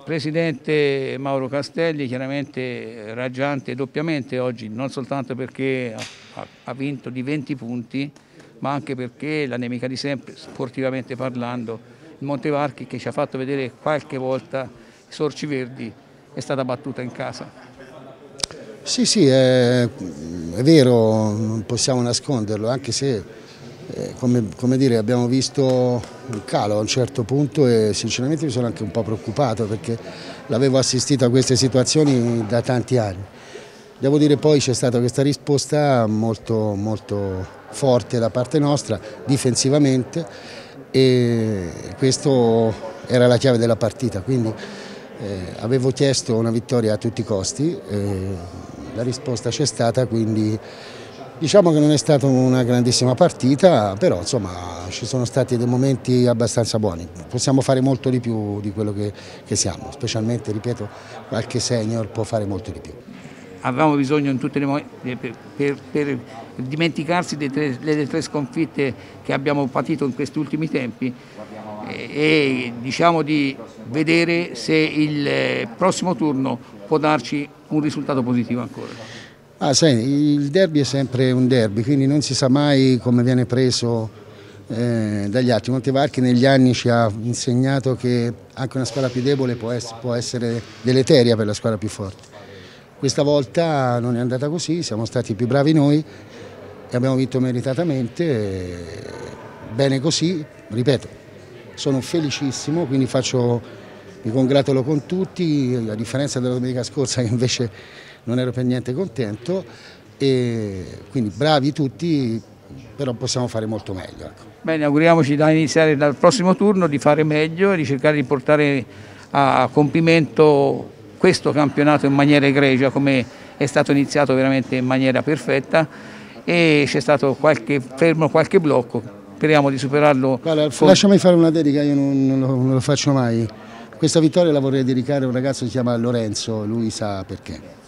Presidente Mauro Castelli, chiaramente raggiante doppiamente oggi, non soltanto perché ha vinto di 20 punti, ma anche perché la nemica di sempre, sportivamente parlando, il Montevarchi, che ci ha fatto vedere qualche volta i Sorci Verdi, è stata battuta in casa. Sì, sì, è vero, non possiamo nasconderlo, anche se come dire, abbiamo visto un calo a un certo punto e sinceramente mi sono anche un po' preoccupato perché l'avevo assistito a queste situazioni da tanti anni. Devo dire poi c'è stata questa risposta molto, molto forte da parte nostra, difensivamente, e questo era la chiave della partita, quindi avevo chiesto una vittoria a tutti i costi, la risposta c'è stata, quindi diciamo che non è stata una grandissima partita, però insomma ci sono stati dei momenti abbastanza buoni, possiamo fare molto di più di quello che siamo, specialmente, ripeto, qualche senior può fare molto di più. Avevamo bisogno in tutte le per dimenticarsi delle tre sconfitte che abbiamo patito in questi ultimi tempi e diciamo di vedere se il prossimo turno può darci un risultato positivo ancora. Sai, il derby è sempre un derby, quindi non si sa mai come viene preso dagli altri. Montevarchi negli anni ci ha insegnato che anche una squadra più debole può essere deleteria per la squadra più forte. Questa volta non è andata così, siamo stati più bravi noi e abbiamo vinto meritatamente, bene così, ripeto, sono felicissimo, quindi mi congratulo con tutti, a differenza della domenica scorsa che invece non ero per niente contento, e quindi bravi tutti, però possiamo fare molto meglio. Ecco. Bene, auguriamoci da iniziare dal prossimo turno di fare meglio e di cercare di portare a compimento questo campionato in maniera egregia, come è stato iniziato veramente in maniera perfetta, e c'è stato qualche fermo, qualche blocco, speriamo di superarlo. Guarda, lasciami fare una dedica, io non lo faccio mai. Questa vittoria la vorrei dedicare a un ragazzo che si chiama Lorenzo, lui sa perché.